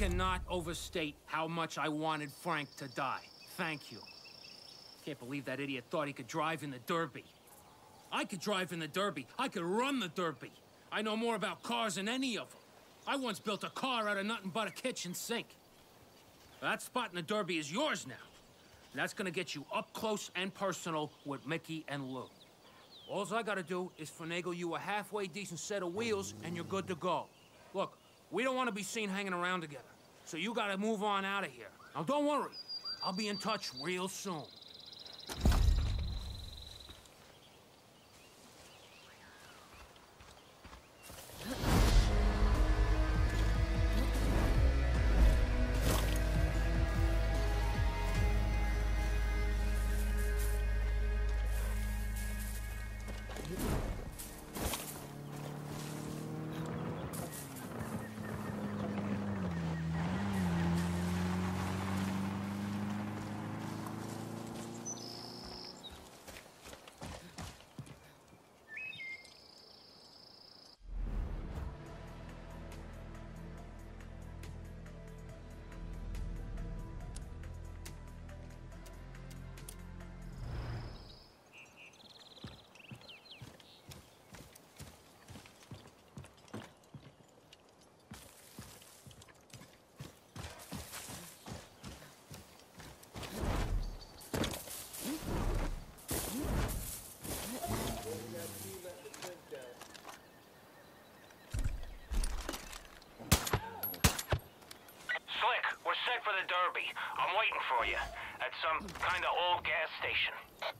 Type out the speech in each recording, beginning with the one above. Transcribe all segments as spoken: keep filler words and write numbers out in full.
cannot overstate how much I wanted Frank to die. Thank you. Can't believe that idiot thought he could drive in the Derby. I could drive in the Derby. I could run the Derby. I know more about cars than any of them. I once built a car out of nothing but a kitchen sink. That spot in the Derby is yours now. And that's gonna get you up close and personal with Mickey and Lou. All I gotta do is finagle you a halfway decent set of wheels, and you're good to go. Look, we don't want to be seen hanging around together, so you gotta move on out of here. Now, don't worry. I'll be in touch real soon. For the Derby. I'm waiting for you at some kind of old gas station.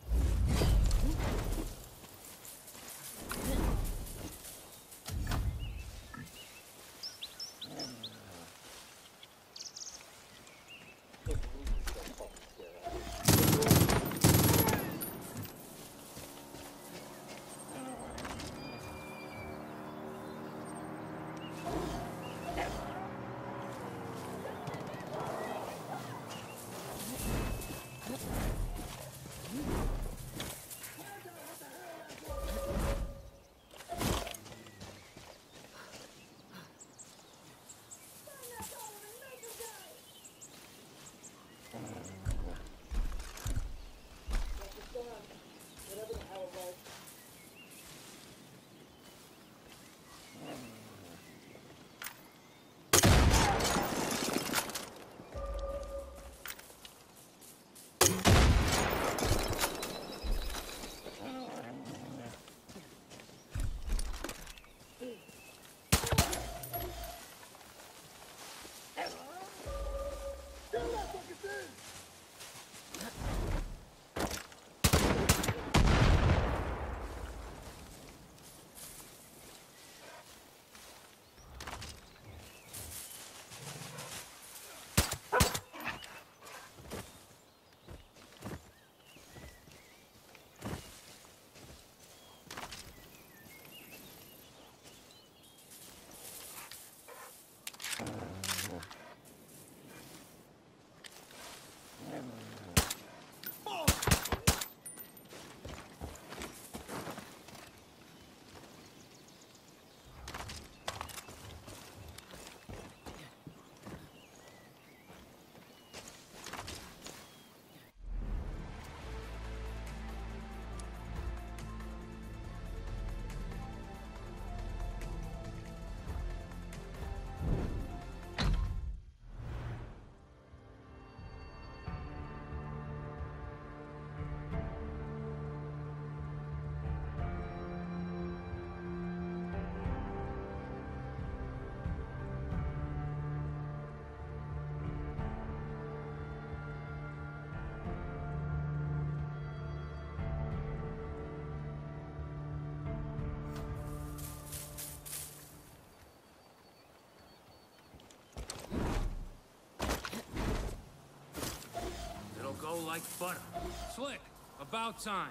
Like butter. Slick, about time.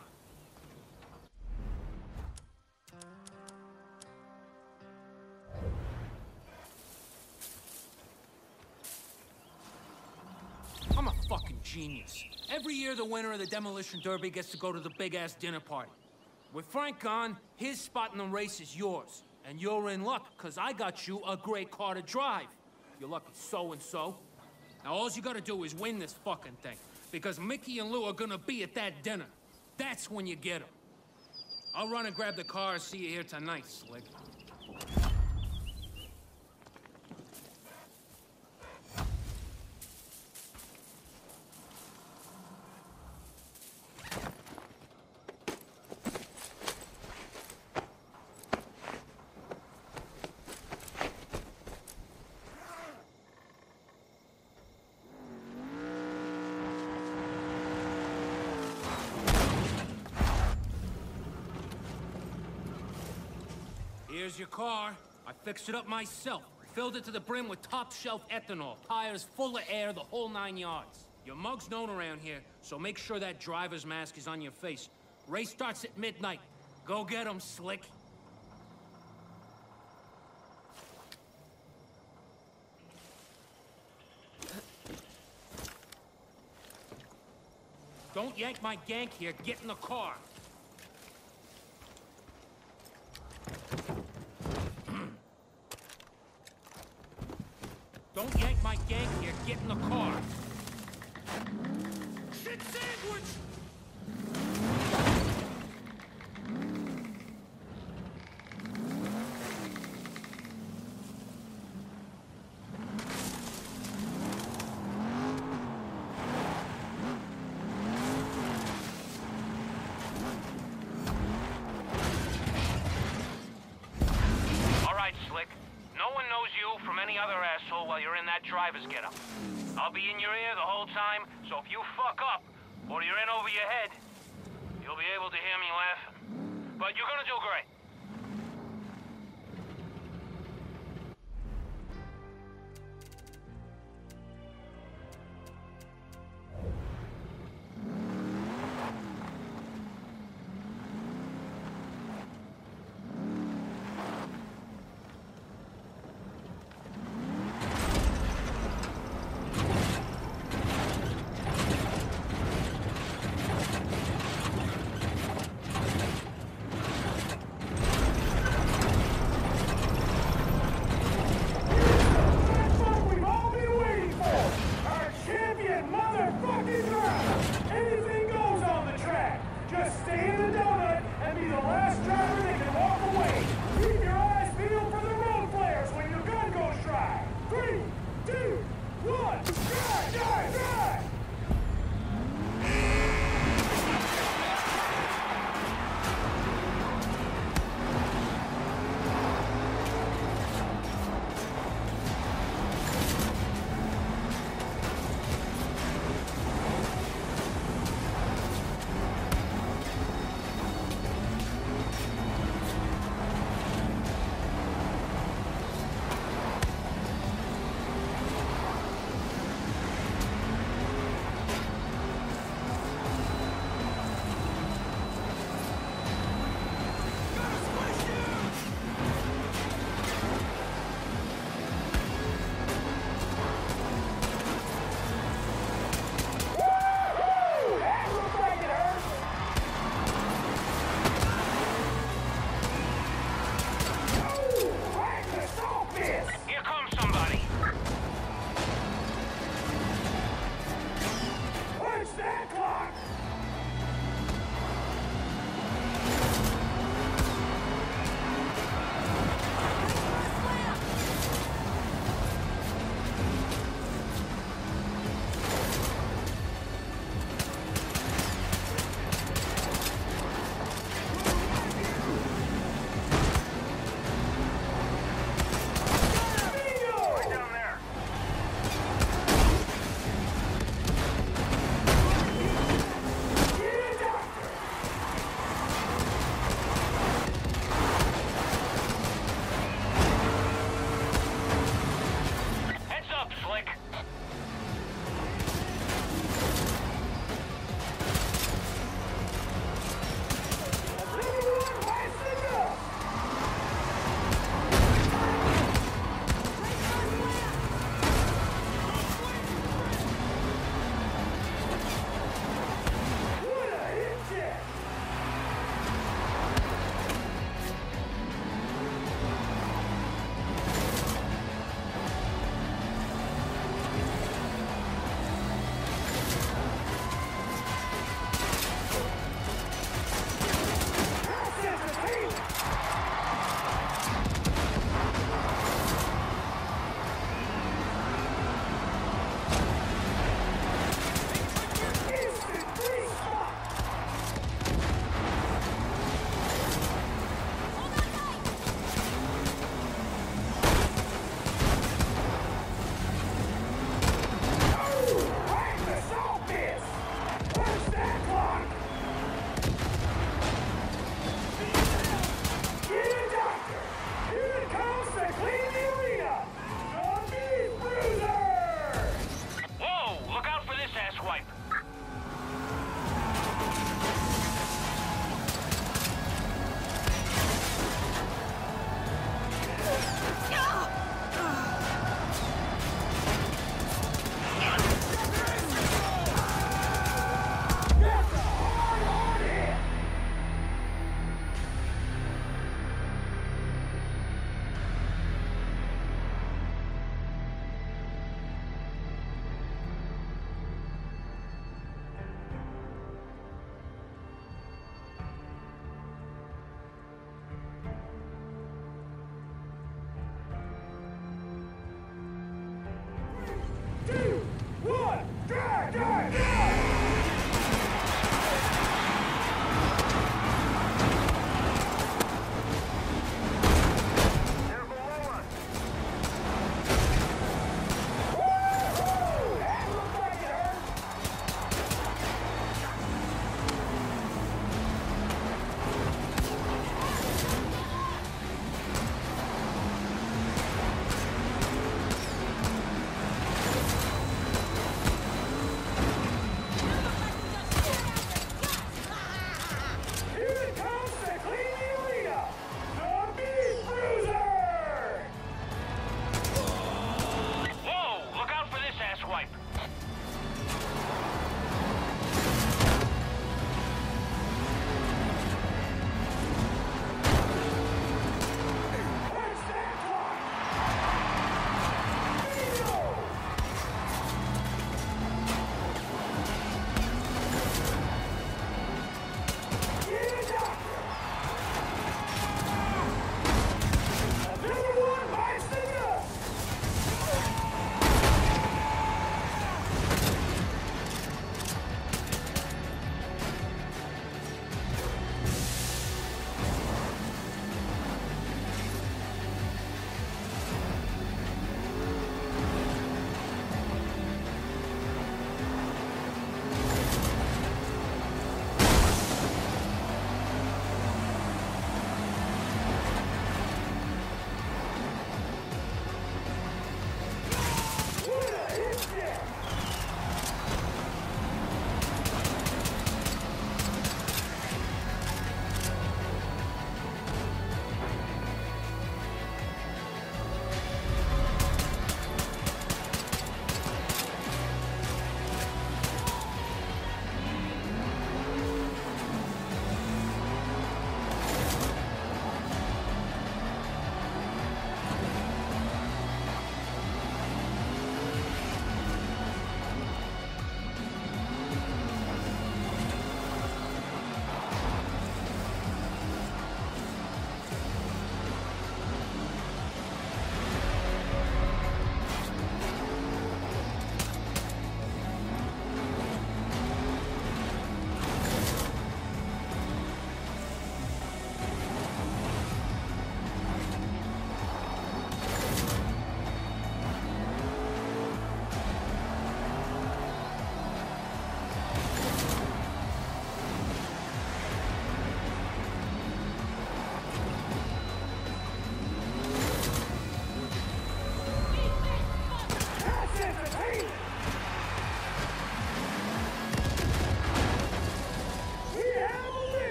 I'm a fucking genius. Every year the winner of the Demolition Derby gets to go to the big-ass dinner party. With Frank gone, his spot in the race is yours. And you're in luck, because I got you a great car to drive. You're lucky so-and-so. Now, all you gotta do is win this fucking thing. Because Mickey and Lou are gonna be at that dinner. That's when you get them. I'll run and grab the car and see you here tonight, Slick. Here's your car. I fixed it up myself. Filled it to the brim with top-shelf ethanol. Tires full of air, the whole nine yards. Your mug's known around here, so make sure that driver's mask is on your face. Race starts at midnight. Go get 'em, Slick. Don't yank my gank here. Get in the car. Don't yank my gang here. Get in the car. Shit sandwich! All right, Slick. No one knows you from any other asshole while you're in that driver's getup. I'll be in your ear the whole time, so if you fuck up, or you're in over your head, you'll be able to hear me laughing. But you're gonna do great.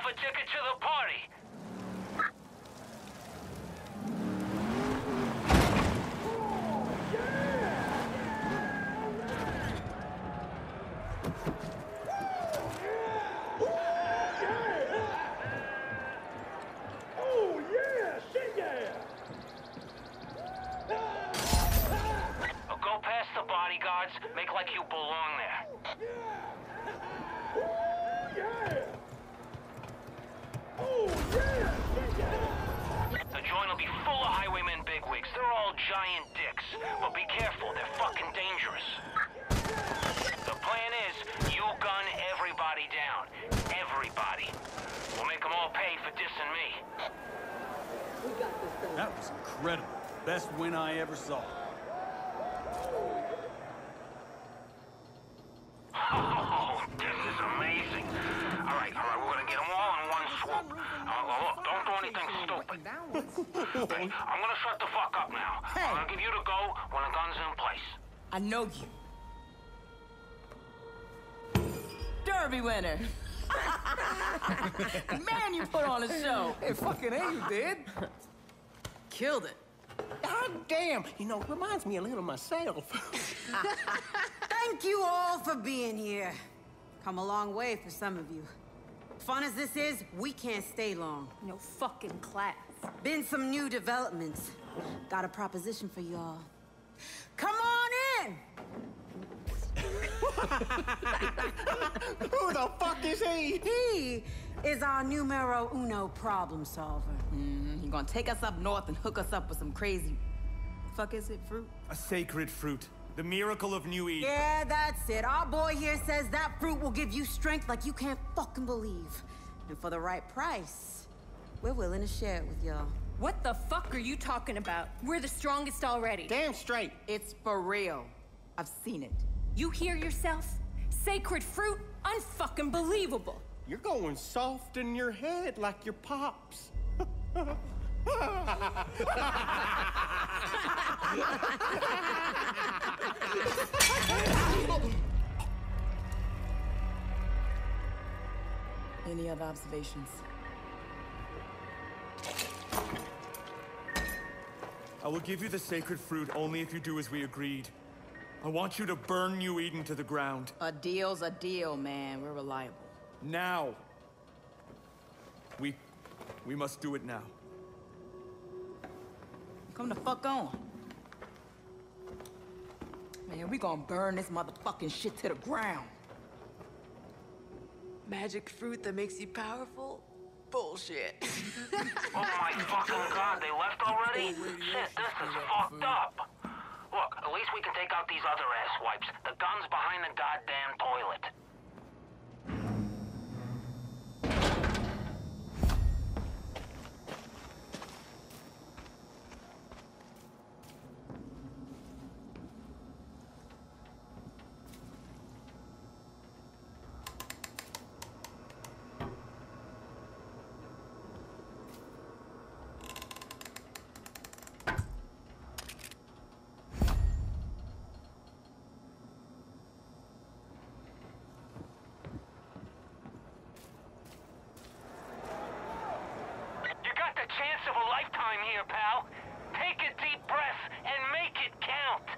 a ticket to the party. Make like you belong there. Yeah! Oh, yeah! Oh, yeah! The joint will be full of highwaymen bigwigs. They're all giant dicks. But be careful, they're fucking dangerous. The plan is, you gun everybody down. Everybody. We'll make them all pay for dissing me. That was incredible. Best win I ever saw. Oh, this is amazing. All right, all right, we're gonna get them all in one swoop. Uh, look, don't do anything stupid. Okay, I'm gonna shut the fuck up now. Hey. I'm gonna give you the go when the gun's in place. I know you. Derby winner. Man, you put on a show. Hey, fucking A, you did. Killed it. God damn. You know, it reminds me a little of myself. Thank you all for being here. Come a long way for some of you. Fun as this is, we can't stay long. No fucking class. Been some new developments. Got a proposition for y'all. Come on in! Who the fuck is he? He is our numero uno problem solver. Mm, he gonna take us up north and hook us up with some crazy... Fuck is it, fruit? A sacred fruit. The miracle of New Eden. Yeah, that's it. Our boy here says that fruit will give you strength like you can't fucking believe. And for the right price, we're willing to share it with y'all. What the fuck are you talking about? We're the strongest already. Damn straight. It's for real. I've seen it. You hear yourself? Sacred fruit? Unfucking believable. You're going soft in your head like your pops. Any other observations? I will give you the sacred fruit only if you do as we agreed. I want you to burn New Eden to the ground. A deal's a deal, man. We're reliable. Now. We... we must do it now. Come the fuck on. Man, we gonna burn this motherfucking shit to the ground. Magic fruit that makes you powerful? Bullshit. Oh my fucking god, they left already? Shit, this is fucked up. Look, at least we can take out these other asswipes. The gun's behind the goddamn toilet. Chance of a lifetime here, pal. Take a deep breath and make it count.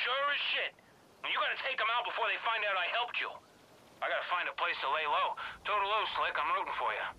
Sure as shit. And you gotta take them out before they find out I helped you. I gotta find a place to lay low. Toodaloo, Slick. I'm rooting for you.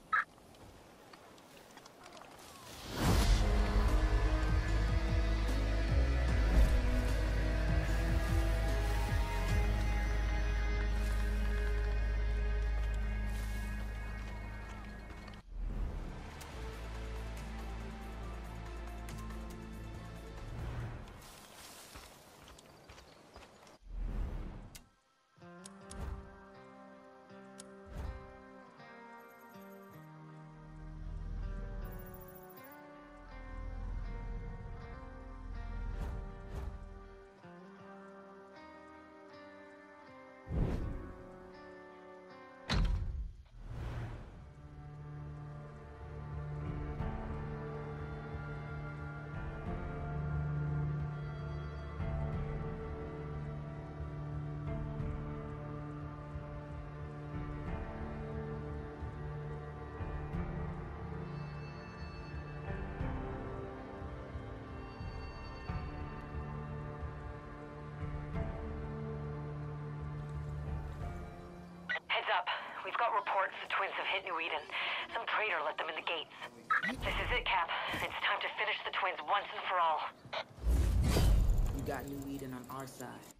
Heads up. We've got reports the twins have hit New Eden. Some traitor let them in the gates. This is it, Cap. It's time to finish the twins once and for all. You got New Eden on our side.